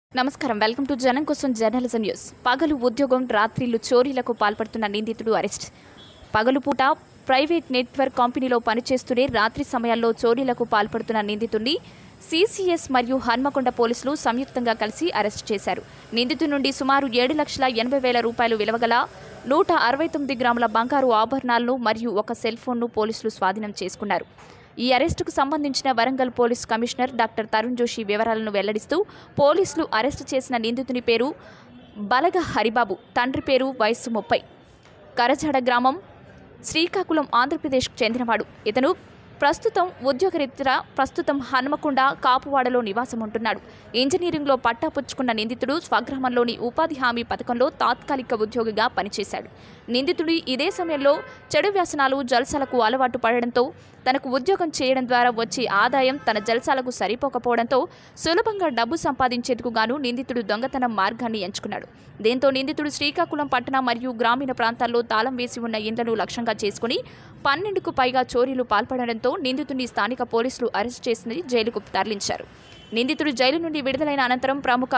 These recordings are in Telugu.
నమస్కారం వెల్కమ్ టు జనం కోసం జర్నలిజం న్యూస్. పగలు ఉద్యోగం రాత్రిళ్ళు చోరీలకు పాల్పడుతున్న నిందితుడు అరెస్ట్. పగలు పూట ప్రైవేట్ నెట్వర్క్ కంపెనీలో పనిచేస్తూనే రాత్రి సమయాల్లో చోరీలకు పాల్పడుతున్న నిందితుడిని సిసిఎస్ మరియు హన్మకొండ పోలీసులు సంయుక్తంగా కలిసి అరెస్ట్ చేశారు. నిందితుడి నుండి సుమారు 7,80,000 రూపాయలు విలువగల 169 గ్రాముల బంగారు ఆభరణాలను మరియు ఒక సెల్ ఫోన్ను పోలీసులు స్వాధీనం చేసుకున్నారు. ఈ అరెస్టుకు సంబంధించిన Warangal police commissioner doctor Tarun Joshi వివరాలను వెల్లడిస్తూ పోలీసులు అరెస్టు చేసిన నిందితుని పేరు బలగ హరిబాబు, తండ్రి పేరు వయస్సు 30, కరజాడ గ్రామం, శ్రీకాకుళం, ఆంధ్రప్రదేశ్కు చెందినవాడు. ఇతను ఉద్యోగరీత్యా హన్మకొండ కాపువాడలో నివాసం ఉంటున్నాడు. ఇంజనీరింగ్లో పట్టా పుచ్చుకున్న నిందితుడు స్వగ్రామంలోని ఉపాధి హామీ పథకంలో తాత్కాలిక ఉద్యోగిగా పనిచేశాడు. నిందితుడు ఇదే సమయంలో చెడు వ్యసనాలు, జల్సాలకు అలవాటు పడడంతో తనకు ఉద్యోగం చేయడం ద్వారా వచ్చే ఆదాయం తన జల్సాలకు సరిపోకపోవడంతో సులభంగా డబ్బు సంపాదించేందుకు గాను నిందితుడు దొంగతనం మార్గాన్ని ఎంచుకున్నాడు. దీంతో నిందితుడు శ్రీకాకుళం పట్టణ మరియు గ్రామీణ ప్రాంతాల్లో తాళం వేసి ఉన్న ఇండ్లను లక్ష్యంగా చేసుకుని 12కు పైగా చోరీలు పాల్పడడంతో నిందితుడిని స్థానిక పోలీసులు అరెస్ట్ చేసి జైలుకు తరలించారు. నిందితుడు జైలు నుండి విడుదలైన అనంతరం ప్రముఖ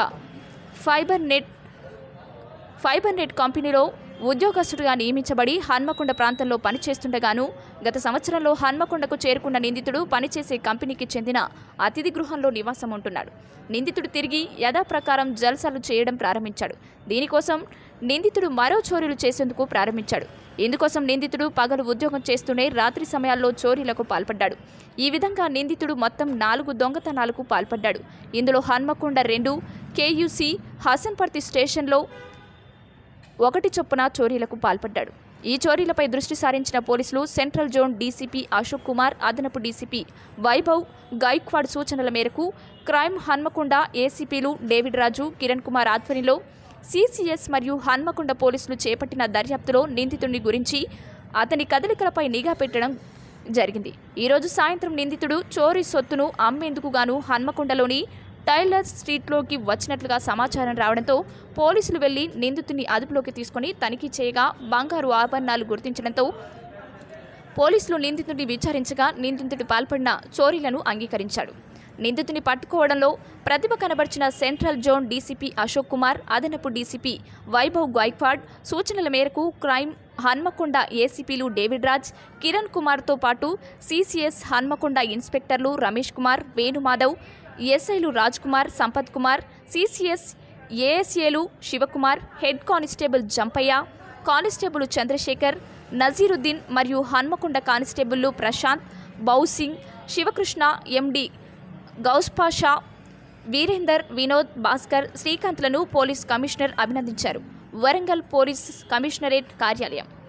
ఫైబర్ నెట్ కంపెనీలో ఉద్యోగస్తుడిగా నియమించబడి హన్మకొండ ప్రాంతంలో పనిచేస్తుండగాను గత సంవత్సరంలో హన్మకొండకు చేరుకున్న నిందితుడు పనిచేసే కంపెనీకి చెందిన అతిథి గృహంలో నివాసం ఉంటున్నాడు. నిందితుడు తిరిగి యథాప్రకారం జల్సాలు చేయడం ప్రారంభించాడు. దీనికోసం నిందితుడు మరో చోరీలు చేసేందుకు ప్రారంభించాడు. ఇందుకోసం నిందితుడు పగలు ఉద్యోగం చేస్తూనే రాత్రి సమయాల్లో చోరీలకు పాల్పడ్డాడు. ఈ విధంగా నిందితుడు మొత్తం 4 దొంగతనాలకు పాల్పడ్డాడు. ఇందులో హన్మకొండ 2, కేయూసీ, హసన్పర్తి స్టేషన్లో 1 చొప్పున చోరీలకు పాల్పడ్డాడు. ఈ చోరీలపై దృష్టి సారించిన పోలీసులు central zone DCP Ashok Kumar, అదనపు డీసీపీ వైభవ్ గైక్వాడ్ సూచనల మేరకు క్రైమ్ హన్మకొండ ఏసీపీలు డేవిడ్ రాజు, కిరణ్ కుమార్ ఆధ్వర్యంలో సిసిఎస్ మరియు హన్మకొండ పోలీసులు చేపట్టిన దర్యాప్తులో నిందితుడిని గురించి అతని కదలికలపై నిఘా పెట్టడం జరిగింది. ఈరోజు సాయంత్రం నిందితుడు చోరీ సొత్తును అమ్మేందుకు గాను హన్మకొండలోని టైలర్ స్ట్రీట్లోకి వచ్చినట్లుగా సమాచారం రావడంతో పోలీసులు వెళ్లి నిందితుడిని అదుపులోకి తీసుకుని తనిఖీ చేయగా బంగారు ఆభరణాలు గుర్తించడంతో పోలీసులు నిందితుడిని విచారించగా నిందితుడు పాల్పడిన చోరీలను అంగీకరించాడు. నిందితుని పట్టుకోవడంలో ప్రతిభ కనబర్చిన central zone DCP Ashok Kumar, అదనపు డీసీపీ వైభవ్ గైక్వాడ్ సూచనల మేరకు క్రైమ్ హన్మకొండ ఏసీపీలు డేవిడ్ రాజ్, కిరణ్ కుమార్తో పాటు సిసిఎస్ హన్మకొండ ఇన్స్పెక్టర్లు రమేష్ కుమార్, వేణుమాధవ్, ఎస్ఐలు రాజ్ కుమార్, సంపత్ కుమార్, సిసిఎస్ ఏఎస్ఏలు Shivakumar, head constable Jampaiah, constable Chandrashekar, Naseeruddin మరియు హన్మకొండ కానిస్టేబుల్లు ప్రశాంత్, బౌసింగ్, శివకృష్ణ, ఎండి గౌస్పాషా, వీరేందర్, వినోద్, భాస్కర్, శ్రీకాంత్లను పోలీస్ కమిషనర్ అభినందించారు. వరంగల్ పోలీస్ కమిషనరేట్ కార్యాలయం.